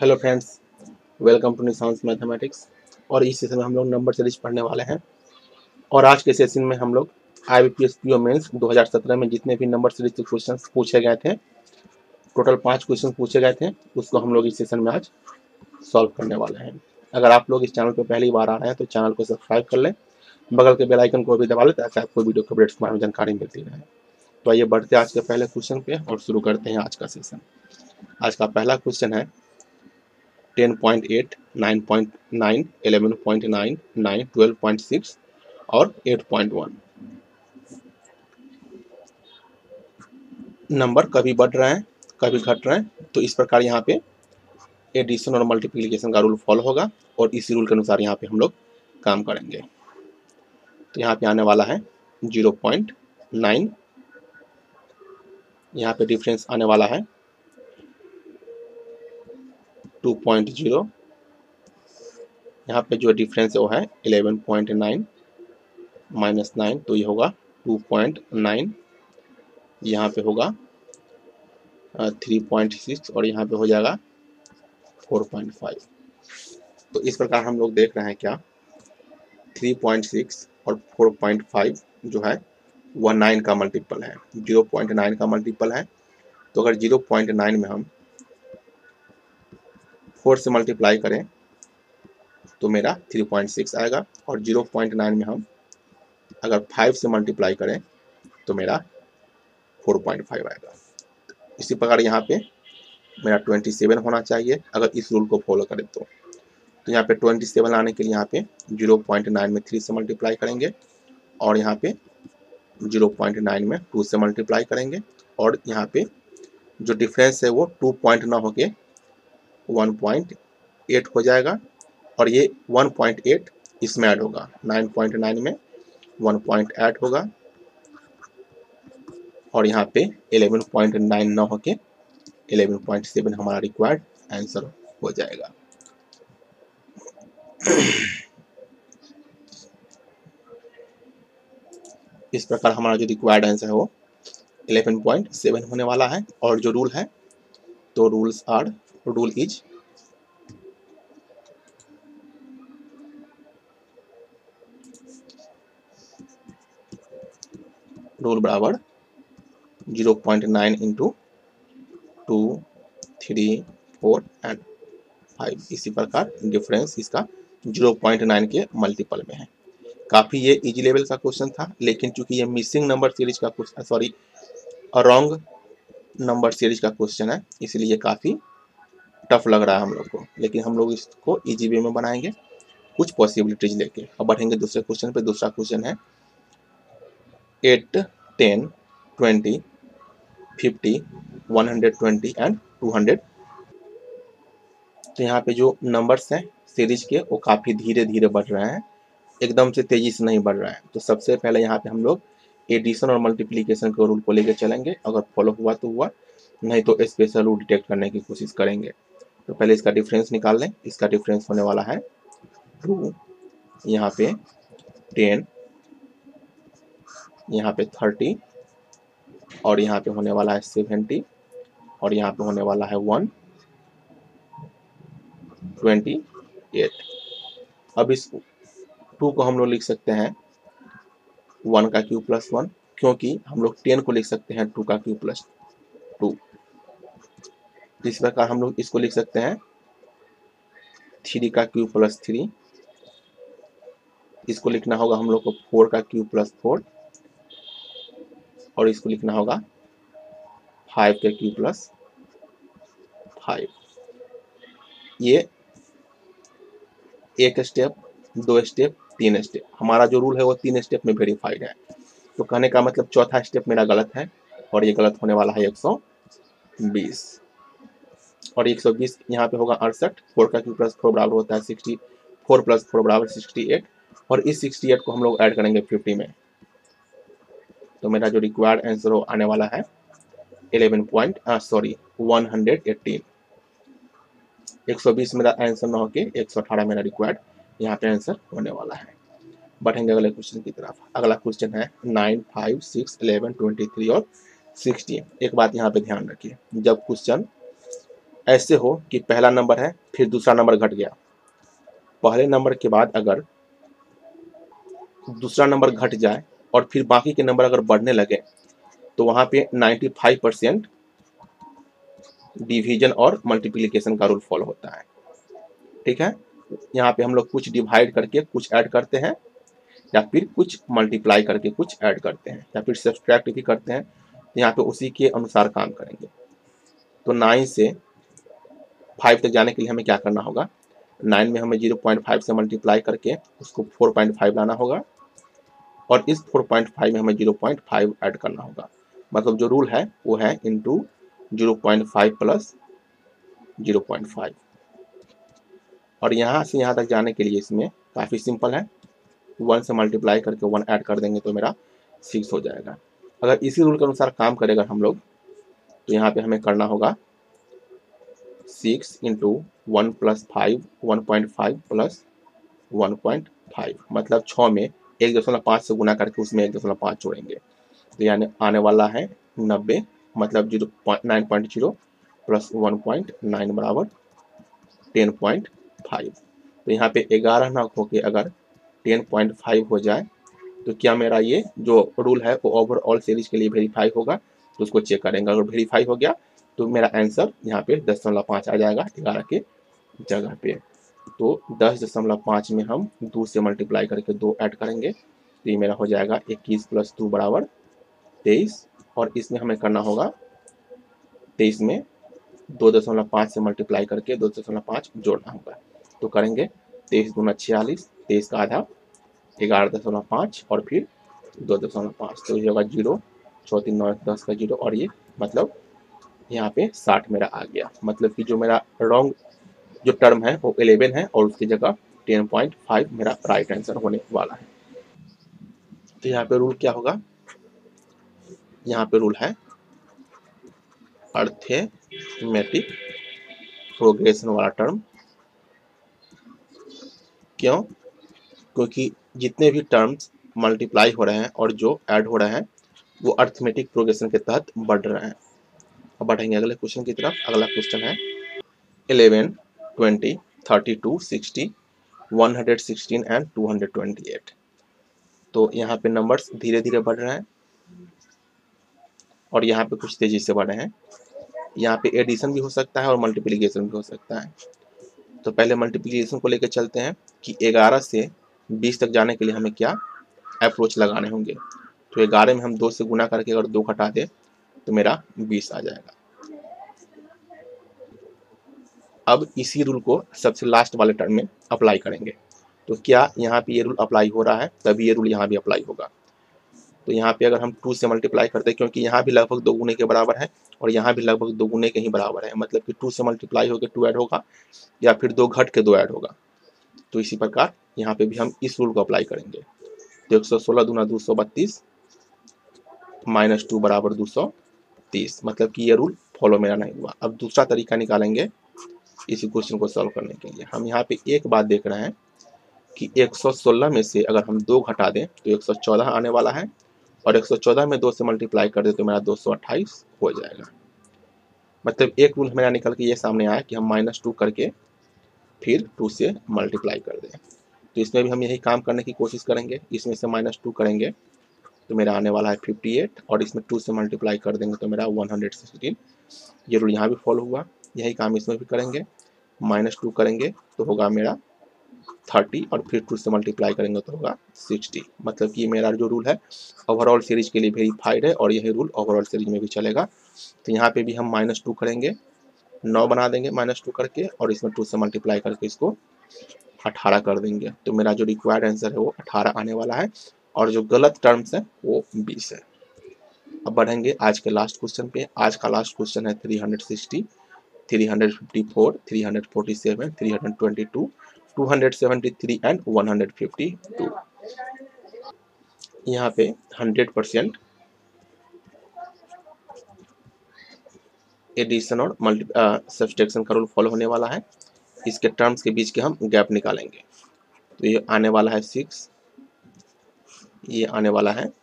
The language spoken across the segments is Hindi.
हेलो फ्रेंड्स, वेलकम टू निशांस मैथमेटिक्स। और इस सेशन में हम लोग नंबर सीरीज पढ़ने वाले हैं। और आज के सेशन में हम लोग IBPS PO मेंस 2017 में जितने भी नंबर सीरीज के क्वेश्चन पूछे गए थे, टोटल 5 क्वेश्चन पूछे गए थे, उसको हम लोग इस सेशन में आज सॉल्व करने वाले हैं। अगर आप लोग इस चैनल पर पहली बार आ रहे हैं तो चैनल को सब्सक्राइब कर लें, बगल के बेल आइकन को भी दबा लें ताकि आपको वीडियो के अपडेट्स के बारे में जानकारी मिलती रहे। तो आइए बढ़ते हैं आज के पहले क्वेश्चन पे और शुरू करते हैं आज का सेशन। आज का पहला क्वेश्चन है 10.8, 9.9, 11.9, 9, 12.6 और 8.1। नंबर कभी बढ़ रहे हैं कभी घट रहे हैं, तो इस प्रकार यहाँ पे एडिशन और मल्टीप्लिकेशन का रूल फॉलो होगा और इसी रूल के अनुसार यहाँ पे हम लोग काम करेंगे। तो यहाँ पे आने वाला है 0.9, यहाँ पे डिफरेंस आने वाला है 2.0, यहाँ पे जो डिफरेंस है वो है 11.9 माइनस 9, तो ये होगा 2.9, यहाँ पे होगा 3.6 और यहाँ पे हो जाएगा 4.5। तो इस प्रकार हम लोग देख रहे हैं क्या 3.6 और 4.5 जो है वह 9 का मल्टीपल है, 0.9 का मल्टीपल है। तो अगर 0.9 में हम 4 से मल्टीप्लाई करें तो मेरा 3.6 आएगा, और 0.9 में हम अगर 5 से मल्टीप्लाई करें तो मेरा 4.5 आएगा। इसी प्रकार यहाँ पे मेरा 27 होना चाहिए अगर इस रूल को फॉलो करें तो यहाँ पे 27 लाने के लिए यहाँ पे 0.9 में 3 से मल्टीप्लाई करेंगे, और यहाँ पे 0.9 में 2 से मल्टीप्लाई करेंगे, और यहाँ पे जो डिफरेंस है वो 2 होके 1.8 हो जाएगा, और ये 1.8 इसमें ऐड होगा, 9.9 में 1.8 होगा, और यहाँ पे 11.9 ना होके 11.7 हमारा रिक्वायर्ड आंसर हो जाएगा। इस प्रकार हमारा जो रिक्वायर्ड आंसर है वो 11.7 होने वाला है। और जो रूल है तो रूल इज रूल बराबर 0.9 इंटू 2, 3, 4 एंड 5। इसी प्रकार डिफरेंस इसका 0.9 के मल्टीपल में है। काफ़ी ये इजी लेवल का क्वेश्चन था, लेकिन चूंकि ये मिसिंग नंबर सीरीज का question, sorry wrong number series का क्वेश्चन है, इसलिए काफ़ी टफ लग रहा है हम लोग को, लेकिन हम लोग इसको इजी वे में बनाएंगे कुछ पॉसिबिलिटीज लेके। अब बढ़ेंगे दूसरे क्वेश्चन पे। दूसरा क्वेश्चन है 8, 10, 20, 50, 120 एंड 200। तो यहाँ पे जो नंबर्स हैं सीरीज के वो काफ़ी धीरे धीरे बढ़ रहे हैं, एकदम से तेजी से नहीं बढ़ रहा है। तो सबसे पहले यहाँ पे हम लोग एडिशन और मल्टीप्लिकेशन के रूल को लेकर चलेंगे, अगर फॉलो हुआ तो हुआ, नहीं तो स्पेशल रूल डिटेक्ट करने की कोशिश करेंगे। तो पहले इसका डिफरेंस निकाल लें। इसका डिफरेंस होने वाला है 2, यहाँ पे 10, यहाँ पे 30, और यहाँ पे होने वाला है 70, और यहाँ पे होने वाला है 128। अब इस 2 को हम लोग लिख सकते हैं 1 का क्यूब प्लस 1, क्योंकि हम लोग 10 को लिख सकते हैं 2 का क्यूब प्लस 2। इस प्रकार हम लोग इसको लिख सकते हैं 3 का क्यूब प्लस 3। इसको लिखना होगा हम लोग को 4 का क्यूब प्लस 4, और इसको लिखना होगा 5 का क्यूब प्लस 5। ये एक स्टेप, 2 स्टेप, 3 स्टेप, हमारा जो रूल है वो 3 स्टेप में वेरीफाइड है। तो कहने का मतलब चौथा स्टेप मेरा गलत है, और ये गलत होने वाला है 120, और 120 यहाँ पे होगा 68। 4 का क्यूब प्लस 4 बराबर होता है 60, 4 प्लस 4 बराबर 68, और इस 68 को हम लोग ऐड करेंगे 50 में। तो मेरा जो रिक्वायर्ड आंसर आने वाला है 118। 120 मेरा आंसर ना होके 118 मेरा रिक्वायर्ड यहाँ पे आंसर होने वाला है। बढ़ेंगे अगले क्वेश्चन की तरफ। अगला क्वेश्चन है 9, 5, 6, 11, 23 और 16। एक बात यहाँ पे ध्यान रखिए, जब क्वेश्चन ऐसे हो कि पहला नंबर है फिर दूसरा नंबर घट गया, पहले नंबर के बाद अगर दूसरा नंबर घट जाए और फिर बाकी के नंबर अगर बढ़ने लगे तो वहां पे 95% डिवीजन और मल्टीप्लिकेशन का रूल फॉलो होता है। ठीक है, यहाँ पे हम लोग कुछ डिवाइड करके कुछ ऐड करते हैं या फिर कुछ मल्टीप्लाई करके कुछ ऐड करते हैं या फिर सब्सट्रैक्ट भी करते हैं। तो यहाँ पे उसी के अनुसार काम करेंगे। तो 9 से 5 तक जाने के लिए हमें क्या करना होगा, 9 में हमें 0.5 से मल्टीप्लाई करके उसको 4.5 लाना होगा और इस 4.5 में हमें 0.5 ऐड करना होगा। मतलब जो रूल है वो है इंटू 0.5 प्लस 0.5। और यहाँ से यहाँ तक जाने के लिए इसमें काफ़ी सिंपल है, 1 से मल्टीप्लाई करके 1 ऐड कर देंगे तो मेरा 6 हो जाएगा। अगर इसी रूल के अनुसार काम करेगा हम लोग तो यहाँ पे हमें करना होगा 6 इंटू 1 प्लस 5 1.5 प्लस 1.5 मतलब 6 में 1.5 से गुना करके उसमें 1.5 जोड़ेंगे तो यानी आने वाला है 90 मतलब 9.0 प्लस 1.9 बराबर 10.5। तो यहाँ पे 11 ना होके अगर 10.5 हो जाए तो क्या मेरा ये जो रूल है वो ओवरऑल सीरीज के लिए वेरीफाई होगा, तो उसको चेक करेंगे। अगर वेरीफाई हो गया तो मेरा आंसर यहाँ पे 10.5 आ जाएगा 11 के जगह पे। तो 10.5 में हम 2 से मल्टीप्लाई करके 2 ऐड करेंगे तो ये मेरा हो जाएगा 21 प्लस 2 बराबर 23। और इसमें हमें करना होगा 23 में 2.5 से मल्टीप्लाई करके 2.5 जोड़ना होगा। तो करेंगे 23 दूना 46, 23 का आधा 11.5 और फिर 2.5 तो ये होगा 0, 4 3 9 10 का 0 और ये मतलब यहाँ पे 60 मेरा आ गया। मतलब कि जो मेरा रॉन्ग जो टर्म है वो 11 है और उसकी जगह 10.5 मेरा राइट आंसर होने वाला है। तो यहाँ पे रूल क्या होगा, यहाँ पे रूल है अर्थमेटिक प्रोग्रेशन वाला टर्म। क्यों? क्योंकि जितने भी टर्म्स मल्टीप्लाई हो रहे हैं और जो ऐड हो रहे हैं वो अर्थमेटिक प्रोग्रेशन के तहत बढ़ रहे हैं। अब बढ़ेंगे अगले क्वेश्चन की तरफ। अगला क्वेश्चन है 11 20 32 60 116 एंड 228। तो यहाँ पे नंबर्स धीरे धीरे बढ़ रहे हैं और यहाँ पे कुछ तेजी से बढ़ रहे हैं। यहाँ पे एडिशन भी हो सकता है और मल्टीप्लिकेशन भी हो सकता है। तो पहले मल्टीप्लिकेशन को लेकर चलते हैं कि 11 से 20 तक जाने के लिए हमें क्या अप्रोच लगाने होंगे। तो 11 में हम 2 से गुना करके अगर 2 घटा दें तो मेरा 20 आ जाएगा। अब इसी रूल को सबसे लास्ट वाले टर्म में अप्लाई करेंगे। तो क्या यहाँ पे ये रूल अप्लाई हो रहा है, तभी ये रूल यहाँ भी अप्लाई होगा। तो यहाँ पे अगर हम 2 से मल्टीप्लाई करते हैं, क्योंकि यहाँ भी लगभग 2 गुने के बराबर है और यहाँ भी लगभग 2 गुने के ही बराबर है, मतलब कि 2 से मल्टीप्लाई होकर 2 ऐड होगा या फिर 2 घट के 2 ऐड होगा। तो इसी प्रकार यहाँ पे भी हम इस रूल को अप्लाई करेंगे। तो 116 दूना 232 माइनस 2 बराबर 230, मतलब कि ये रूल फॉलो मेरा नहीं हुआ। अब दूसरा तरीका निकालेंगे इसी क्वेश्चन को सॉल्व करने के लिए। हम यहाँ पे एक बात देख रहे हैं कि 116 में से अगर हम 2 घटा दें तो 114 आने वाला है और 114 में 2 से मल्टीप्लाई कर दे तो मेरा 228 हो जाएगा। मतलब एक रूल मेरा निकल के ये सामने आया कि हम -2 करके फिर 2 से मल्टीप्लाई कर दें। तो इसमें भी हम यही काम करने की कोशिश करेंगे। इसमें से -2 करेंगे तो मेरा आने वाला है 58 और इसमें 2 से मल्टीप्लाई कर देंगे तो मेरा 116। ये रूल यहाँ भी फॉलो हुआ। यही काम इसमें भी करेंगे। -2 करेंगे तो होगा मेरा 30 और फिर 2 से मल्टीप्लाई करेंगे तो होगा 60। मतलब कि मेरा जो रूल है ओवरऑल सीरीज के लिए वेरीफाइड है और यही रूल ओवरऑल सीरीज में भी चलेगा। तो यहाँ पे भी हम -2 करेंगे, 9 बना देंगे -2 करके और इसमें 2 से मल्टीप्लाई करके इसको 18 कर देंगे। तो मेरा जो रिक्वायर्ड आंसर है वो 18 आने वाला है और जो गलत टर्म्स है वो 20 है। अब बढ़ेंगे आज के लास्ट क्वेश्चन पे। आज का लास्ट क्वेश्चन है 360 354 347 322 273 एंड 152। यहाँ पे 100% एडिशन और सब्सट्रैक्शन का रूल फॉलो होने वाला है। इसके टर्म्स के बीच के हम गैप निकालेंगे। तो ये आने वाला है 6, ये आने वाला है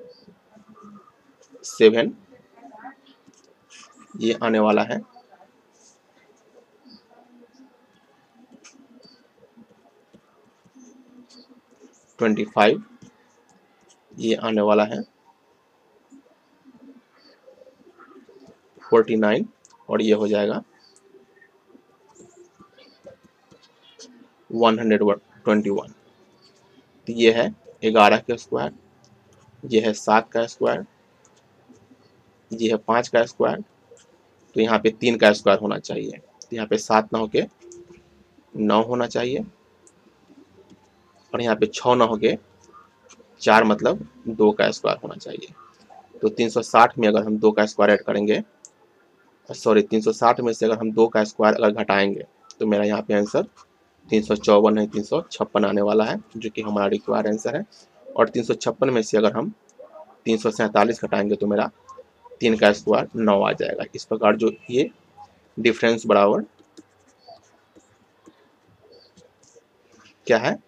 7, ये आने वाला है 25 ये आने वाला है 49 और ये हो जाएगा 121। तो ये है 11 का स्क्वायर, ये है 7 का स्क्वायर, ये है 5 का स्क्वायर। तो यहाँ पे 3 का स्क्वायर होना चाहिए, तो यहाँ पे 7 ना होके 9 होना चाहिए, और यहाँ पे 6 ना होके 4 मतलब 2 का स्क्वायर होना चाहिए। तो 360 में अगर हम 2 का स्क्वायर ऐड करेंगे, सॉरी 360 में से अगर हम 2 का स्क्वायर अगर घटाएंगे तो मेरा यहाँ पे आंसर 354 नहीं 356 आने वाला है, जो कि हमारा रिक्वायर्ड आंसर है। और 356 में से अगर हम 347 घटाएंगे तो मेरा 3 का स्क्वायर 9 आ जाएगा। इस प्रकार जो ये डिफरेंस बराबर क्या है,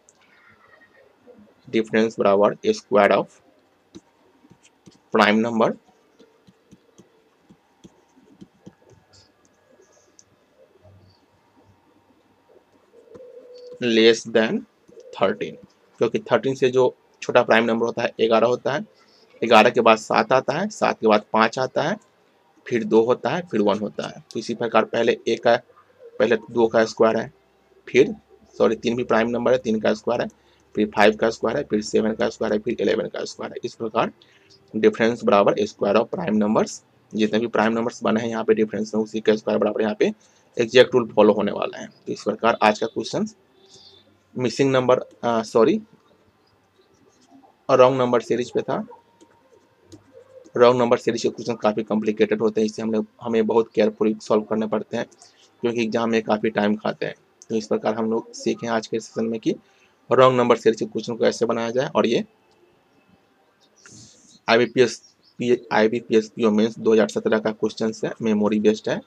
डिफरेंस बराबर square of prime number less than 13, क्योंकि 13 से जो छोटा प्राइम नंबर होता है 11 होता है, 11 के बाद 7 आता है, 7 के बाद 5 आता है, फिर 2 होता है, फिर 1 होता है। तो इसी प्रकार पहले 2 का स्क्वायर है, फिर सॉरी 3 भी प्राइम नंबर है, 3 का स्क्वायर है, फिर 5 का स्क्वायर है, फिर 7 का स्क्वायर है, फिर 11 का स्क्वायर है। इस प्रकार डिफरेंस बराबर स्क्वायर ऑफ प्राइम नंबर्स, जितने भी प्राइम नंबर्स बने हैं यहाँ पे डिफरेंस में उसी का स्क्वायर बराबर यहाँ पे एग्जैक्ट रूल फॉलो होने वाला है। तो इस प्रकार आज का question missing number sorry wrong number series पे था। रॉन्ग नंबर सीरीज के क्वेश्चन काफ़ी कॉम्प्लिकेटेड होते हैं, इससे हमें बहुत केयरफुली सॉल्व करने पड़ते हैं, क्योंकि एग्जाम में काफ़ी टाइम खाते हैं। तो इस प्रकार हम लोग सीखें आज के सेशन में कि रॉन्ग नंबर सीरीज के क्वेश्चन को कैसे बनाया जाए। और ये IBPS PO मेंस 2017 का क्वेश्चन है, मेमोरी बेस्ड है।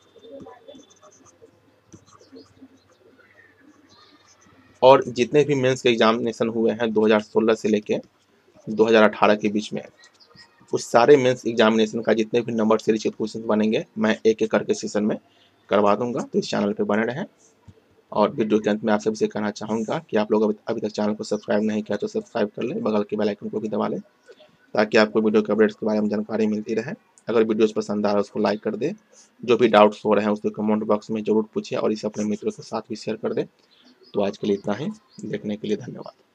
और जितने भी मेंस के एग्जामिनेशन हुए हैं 2016 से लेके 2018 के बीच में, उस सारे मेंस एग्जामिनेशन का जितने भी नंबर सीरीज के क्वेश्चन बनेंगे मैं एक एक करके सेशन में करवा दूंगा। तो इस चैनल पे बने रहें। और वीडियो के अंत में आप सबसे कहना चाहूँगा कि आप लोग अभी तक चैनल को सब्सक्राइब नहीं किया तो सब्सक्राइब कर लें, बगल के बेल आइकन को भी दबा लें, ताकि आपको वीडियो के अपडेट्स के बारे में जानकारी मिलती रहे। अगर वीडियोस पसंद आ रहा है उसको लाइक कर दे, जो भी डाउट्स हो रहे हैं उसको कमेंट बॉक्स में जरूर पूछें और इसे अपने मित्रों के साथ भी शेयर कर दें। तो आज के लिए इतना ही, देखने के लिए धन्यवाद।